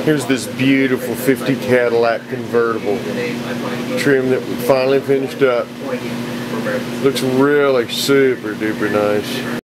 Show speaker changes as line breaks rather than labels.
Here's this beautiful 50 Cadillac convertible trim that we finally finished up. Looks really super duper nice.